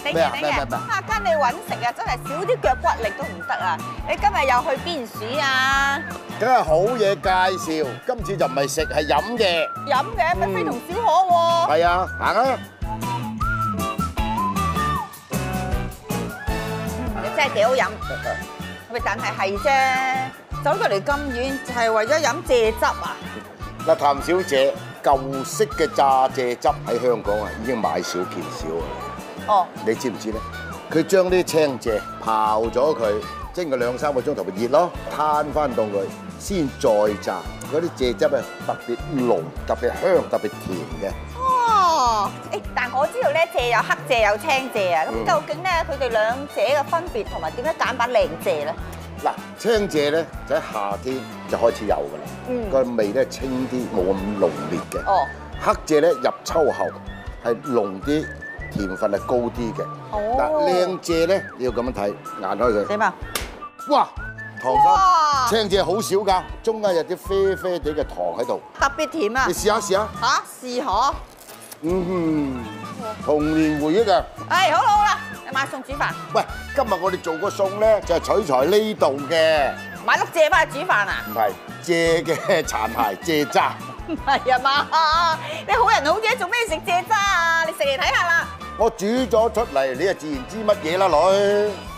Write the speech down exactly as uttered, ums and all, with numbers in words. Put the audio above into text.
頂嘅頂嘅，啊跟你揾食啊，真係少啲腳骨力都唔得啊！你今日又去邊處啊？ 梗係好嘢介紹，今次就唔係食係飲嘅。 飲嘅咪非同小可喎。 係啊，行啊！ 你真係幾好飲。喂，但係係啫，走咗嚟咁遠就係為咗飲蔗汁啊？ 嗱，譚小姐，舊式嘅榨蔗汁喺香港啊已經買少見少啊。 哦， 你知唔知咧？佢將啲青蔗刨咗佢，蒸個兩三個鐘頭咪熱咯，攤翻凍佢，先再榨。嗰啲蔗汁啊特別濃、特別香、特別甜嘅。 哦，誒，但我知道咧，蔗有黑蔗有青蔗啊。咁究竟咧，佢哋兩者嘅分別同埋點樣揀把靚蔗咧？ 嗱，青蔗咧就喺夏天就開始有㗎啦，個味咧清啲，冇咁濃烈嘅。哦，黑蔗咧入秋後係濃啲，甜分係高啲嘅。哦，嗱，靚蔗咧你要咁樣睇，眼開佢。點啊？哇！糖心，青蔗好少㗎，中間有啲啡啡地嘅糖喺度， 特別甜啊！ 你試下試下。 嚇，試下。 嗯，童年回憶啊！ 誒，好啦好啦，你買餸煮飯。 喂，今日我哋做個餸咧，就係取材呢度嘅。 買粒蔗翻去煮飯啊？ 唔係，蔗嘅殘骸，蔗渣。 唔係啊嘛，你好人好姐做咩食蔗渣啊？你食嚟睇下啦。 我煮咗出嚟，你就自然知乜嘢啦，女。